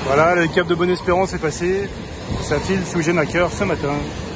Voilà, le cap de Bonne-Espérance est passé. Ça file sous Genacker ce matin.